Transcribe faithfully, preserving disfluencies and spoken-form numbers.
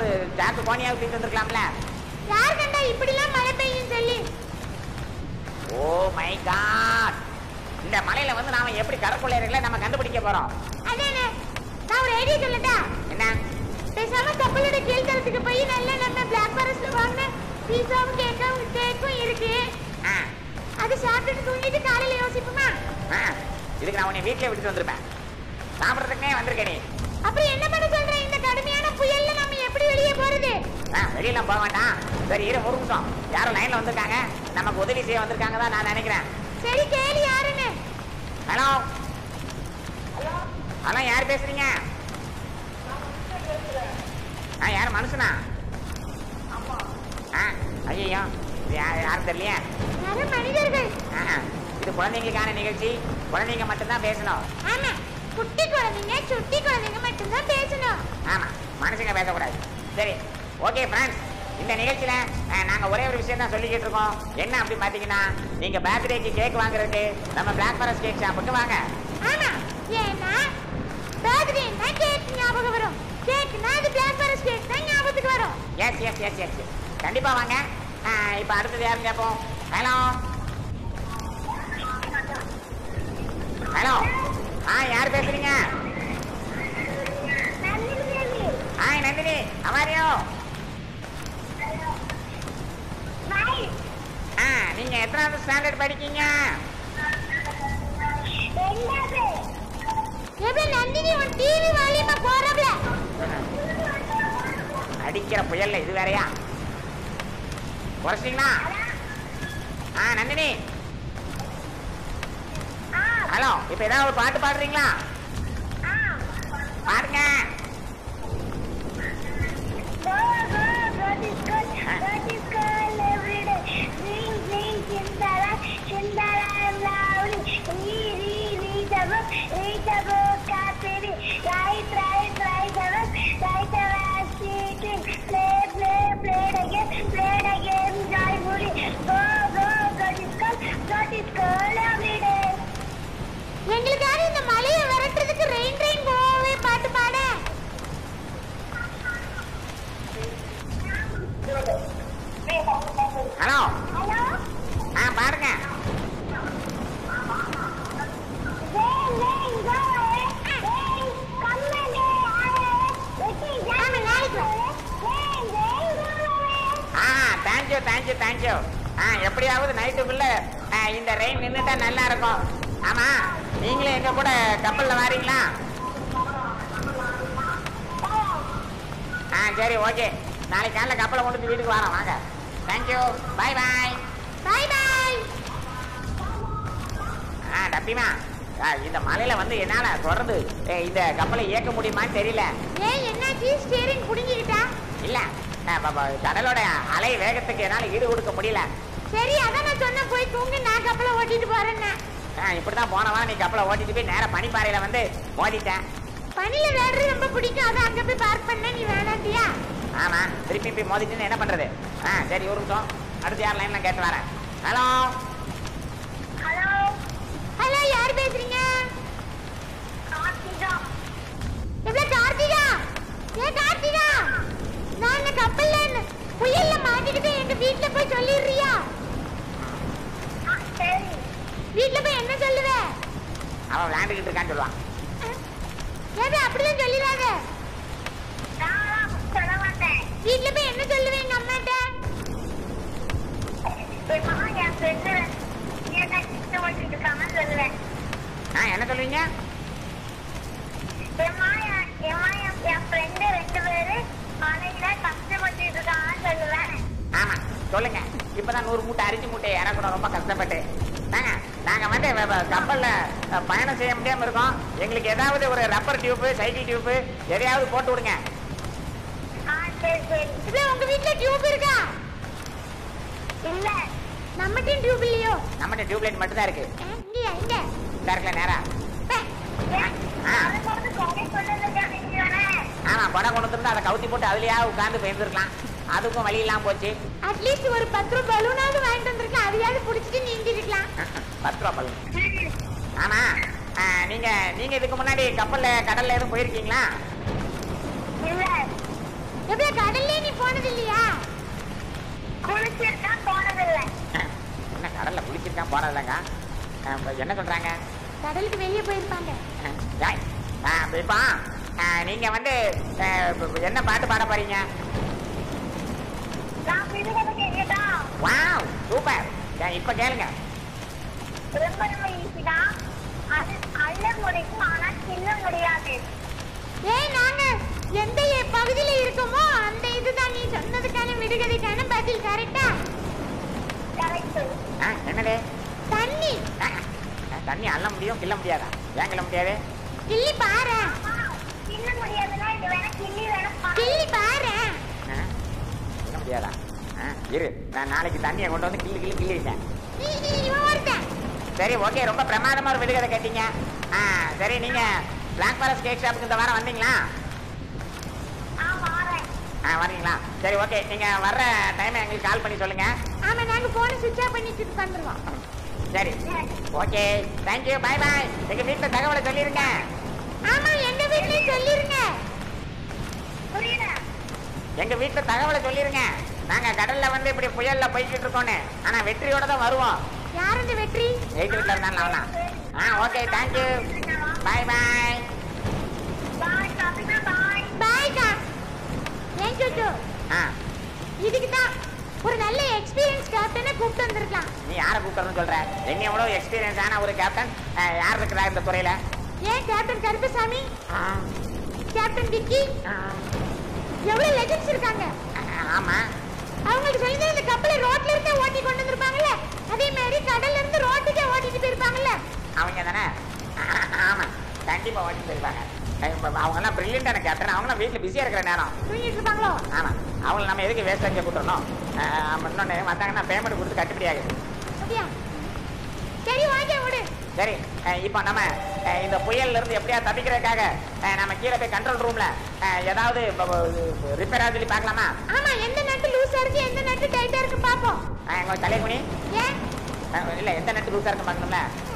Jack கோணியா ஊத்திட்டு வந்திருக்கலாம்ல. யார் கண்டா இப்படிலாம் மழை பெய்யும் சொல்லி. ஓ மை காட், இந்த மலையில வந்து நாம எப்படி கடற்கொள்ளையர்களை நம்ம கண்டுபிடிக்க போறோம்? அதானே, நான் ஒரு ஐடியா சொல்லட்டா? என்ன? பேசாம கப்பலோட கீழ்த்தளத்துக்கு போய் நல்ல நம்ம பிளாக் ஃபாரஸ்ட்ல வாங்கின பீஸாவும் கேக்கும் கேக்கும் இருக்கு, அது சாப்பிட்டு தூங்கிட்டு காலையில யோசிப்போமா? இதுக்கு நான் உன்னை வீட்டிலே விட்டுட்டு வந்திருப்பேன், சாப்பிட்றதுக்குனே வந்திருக்கேன். நீ அப்புறம் என்ன பண்ண சொல்ற? இந்த கடுமையான புயல்ல நம்ம எப்படி வெளியே போறது? வெளியெல்லாம் போக வேண்டாம். சரி இரு ஒரு நிமிஷம், யாரும் லைன்ல வந்திருக்காங்க, நமக்கு உதவி செய்ய வந்திருக்காங்க தான் நான் நினைக்கிறேன். சரி கேளு யாருன்னு. ஹலோ ஹலோ, யார் பேசுறீங்க? ஆ யார் மனுஷனா? ஆ ஐயோ யாரும் தெரியலையே. யாரும் மனிதர்கள். இது குழந்தைங்களுக்கான நிகழ்ச்சி, குழந்தைங்க மட்டும்தான் பேசணும். ஆமா, குட்டி குழந்தைங்க சுட்டி குழந்தைங்க மட்டும்தான் பேசணும். ஆமா, மனுஷங்க பேசக்கூடாது. சரி ஓகே ஃப்ரெண்ட்ஸ், இந்த நிகழ்ச்சியில நாங்க ஒரே ஒரு விஷயம் தான் சொல்லிக்கிட்டு இருக்கோம். என்ன அப்படின்னு பாத்தீங்கன்னா, நீங்க பர்த்டேக்கு கேக் வாங்குறதுக்கு நம்ம பிளாக் ஃபாரஸ்ட் கேக் ஷாப்புக்கு வாங்க. ஆமா, ஏன்னா பர்த்டேனா கேக் ஞாபகம் வரும், கேக்னா அது பிளாக் ஃபாரஸ்ட் கேக் தான் ஞாபகத்துக்கு வரும். எஸ் எஸ் எஸ் எஸ் கண்டிப்பா வாங்க. இப்போ அடுத்தது யாரும் கேட்போம். ஹலோ ஹலோ, ஆ யார் பேசுறீங்க? Hi Nandini, how are you? ஆ நீங்க எத்தனாவது ஸ்டாண்டர்ட் படிக்கீங்க? எப்படி நந்தினி உன் டிவி வால்யூமை போறப்ல? அடிக்கிற புயல்ல இது வேறயா? குறைச்சிங்களா? ஆ நந்தினி ஹலோ, இப்ப ஏதாவது ஒரு பாட்டு பாடுறீங்களா? பாருங்க. எங்களுக்காக இந்த மலையை விரட்டுறதுக்கு ரெயின் ரெயின் கோவே பாட்டு பாட. ஹலோ ஆ பாருங்க. Thank you thank you thank you. ஆ எப்படியாவது நைட்டுக்குள்ள இந்த ரெயின் நின்றுட்டா நல்லா இருக்கும். ஆமா, நீங்களே எங்க கூட கப்பல்ல வாரீங்களா? ஆ சரி ஓகே, நாளைக்கு காலைல கப்பலை கொண்டு வந்து வீட்டுக்கு வரோம். வாங்க. தேங்க்யூ, பாய் பாய். பாய் பாய். ஆ டப்பிமா, இந்த மலையில வந்து என்னால தொடர்ந்து இந்த கப்பலை இயக்க முடியுமான்னு தெரியல. ஏன் என்னாச்சு? ஸ்டீரிங் புடிங்கிட்டா? இல்ல, கடலோட அலை வேகத்துக்கு என்னால ஈடு கொடுக்க முடியல. சரி அதான் நான் சொன்ன, போய் தூங்கி நான் கப்பலை ஓட்டிட்டு போறேன்னு. இப்படிதான் போனவா நீ கப்பலை ஓட்டிட்டு போய் நேர பனிப்பாறையில வந்து ஓட்டிட்டேன். பனில வேறது ரொம்ப பிடிக்கும், அதான் அங்க போய் பார்க் பண்ண. நீ வேணாண்டியா? ஆமா, திருப்பி போய் மோதிட்டு என்ன பண்றது? ஆ சரி ஒரு நிமிஷம், அடுத்து யார் லைன்ல கேட்டு வரேன். ஹலோ ஹலோ ஹலோ, யார் பேசுறீங்க? கார்த்திகா. எவ்வளவு கார்த்திகா? ஏ கார்த்திகா, நான் இந்த கப்பல்ல புயல்ல மாட்டிக்கிட்டு எங்க வீட்டுல போய் சொல்லிடுறியா? சரி. வீட்டுல போய் என்ன சொல்லுவ? அவன் விளையாண்டுக்கிட்டு இருக்கான்னு சொல்லுவான். ஏது அப்படிதான் சொல்லிடாத. சொல்ல மாட்டேன். வீட்டுல போய் என்ன சொல்லுவேன் எங்க அம்மாட்ட? என்ன சொல்லுவீங்க? ஆமா சொல்லுங்க. இப்பதான் நூறு மூட்டை அரிசி மூட்டை இறக்கணும், ரொம்ப கஷ்டப்பட்டு. நாங்க நாங்க வந்து கப்பல்ல பயணம் செய்ய முடியாம இருக்கோம். எங்களுக்கு ஏதாவது ஒரு ரப்பர் டியூப், சைக்கிள் டியூப் எதையாவது போட்டு விடுங்க. உங்க வீட்டுல டியூப் இருக்கா? இல்ல. நம்மகிட்ட டியூப் இல்லையோ? நம்மகிட்ட டியூப் லைட் மட்டும் தான் இருக்கு. இங்க இங்க இந்த இருக்குல நேரா. ஆமா, கொடை கொண்டு வந்து அதை கவுத்தி போட்டு அதுலயா உட்கார்ந்து போயிருந்துருக்கலாம். அதுக்கும் வழி இல்லாம போச்சு. அட்லீஸ்ட் ஒரு பத்து ரூபாய் பலூனாவது வாங்கிட்டு வந்திருக்கலாம், அதையாவது புடிச்சிட்டு நீந்தி இருக்கலாம். பத்து ரூபாய் பலூன்? ஆமா, நீங்க நீங்க இதுக்கு முன்னாடி கப்பல்ல கடல்ல எதுவும் போயிருக்கீங்களா? எப்படி கடல்லே நீ போனது இல்லையா? குளிச்சிருக்கா போனதில்லை. என்ன கடல்ல குளிச்சிருக்கான் போனதில்லைங்க? என்ன சொல்றாங்க? கடலுக்கு வெளியே போயிருப்பாங்க. ஏய், ஆ, இப்போ ஆ, நீங்க வந்து ஆ, என்ன பாட்டு பாட போறீங்க? நான் விடுதலை கேட்கட்டா? Wow super. ஏன், இப்ப கேளுங்க. ரொம்ப ரொம்ப ஈஸி தான். அது அள்ள முடியும், ஆனா கிள்ள முடியாது. ஏய் நாங்க எந்த பகுதியில இருக்கோமோ அந்த இதுதான் நீ சொன்னதுக்கான விடுகதைக்கான பதில். கரெக்டா? கரெக்ட். ஆ, என்னது? தண்ணி. ஆ, தண்ணி அள்ள முடியும் கிள்ள முடியாதா? ஏன் கிள்ள முடியாது? கிள்ளி பாரு. கிள்ள முடியாதுன்னா இது வேணா கிள்ளி வேணா பா. கிள்ளி பாரு. ஆ, கிள்ள முடியாதா? ஆ, இரு, நான் நாளைக்கு தண்ணியை கொண்டு வந்து கிள்ளி கிள்ளி கிள்ளிட்டேன். நீ நீ இவன் ஒருத்தன். சரி, ஓகே, ரொம்ப பிரமாதமா ஒரு விடுகதை கேட்டீங்க. ஆ, சரி, நீங்க பிளாக் ஃபாரஸ்ட் கேக் ஷாப்புக்கு இந்த வாரம் வந்தீங்களா? ஆ வாரேன். ஆ, வரீங்களா? சரி, ஓகே, நீங்க வர்ற டைம் எங்களுக்கு கால் பண்ணி சொல்லுங்க. ஆமா நாங்க போனை சுவிட்ச் ஆஃப் பண்ணிட்டு உட்காந்துருவோம். சரி, ஓகே, தேங்க்யூ, பை பாய். எங்க வீட்டுல தகவலை சொல்லிருங்க. ஆமா எங்க வீட்லயும் சொல்லிருங்க. புரியல. எங்க வீட்டுல தகவலை சொல்லிருங்க. நாங்க கடல்ல வந்து இப்படி புயல்ல போய்கிட்டு இருக்கோன்னு. ஆனா வெற்றியோட தான் வருவோம். யார் இந்த வெற்றி? எயிட் வீட்டுல இருந்தாலும் அவனா. ஆ, okay, thank you, bye bye. Bye Kavitha bye. பாய்க்கா. ஏன் சொச்சு? ஆ, இதுக்கு தான் ஒரு நல்ல எக்ஸ்பீரியன்ஸ் கேப்டனை கூப்பிட்டு வந்திருக்கலாம். நீ யாரை கூப்பிடணும்னு சொல்ற? என்ன எவ்வளவு எக்ஸ்பீரியன்ஸ் ஆன ஒரு கேப்டன் யார் இருக்கிறா இந்த துறையில? ஏன் கேப்டன் கருப்பசாமி, ஆ, கேப்டன் விக்கி, ஆ, எவ்வளவு லெஜெண்ட்ஸ் இருக்காங்க. ஆமா. அவங்களுக்கு சொல்லி இந்த கப்பலை ரோட்ல இருந்தே ஓட்டி கொண்டு வந்திருப்பாங்கல்ல, அதே மாதிரி கடல்ல இருந்து ரோட்டுக்கே ஓட்டிட்டு போயிருப்பாங்கல்ல. அவங்க தானே? ஆமா, கண்டிப்பா ஓட்டி போயிருப்பாங்க. அவங்க எல்லாம் பிரில்லியண்டான கேப்டன். அவங்க எல்லாம் வீட்டுல பிஸியா இருக்கிற நேரம் தூங்கிட்டு இருப்பாங்களோ? ஆமா. அவங்கள நம்ம எதுக்கு வேஸ்ட் அங்கே கூட்டணும்? இன்னொன்னு வந்தாங்கன்னா பேமெண்ட் கொடுத்து கட்டுப்படி ஆகுது. அப்படியா? சரி வாங்க விடு. சரி, அஹ், இப்போ நம்ம அஹ், இந்த புயல்ல இருந்து எப்படியா தப்பிக்கிறதுக்காக அஹ், நம்ம கீழே போய் கண்ட்ரோல் ரூம்ல ஏதாவது ரிப்பேரா சொல்லி பார்க்கலாமா? ஆமா எந்த நட்டு லூசா இருக்கு எந்த நட்டு டைட்டா இருக்கு பாப்போம். எங்க தலைக்குனி ஏன்? இல்ல, எந்த நட்டு லூசா இருக்கு பார்க்கணும்ல.